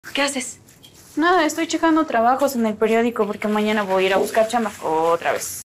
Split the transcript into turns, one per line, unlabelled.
¿Qué haces?
Nada, estoy checando trabajos en el periódico porque mañana voy a ir a buscar chamba otra vez.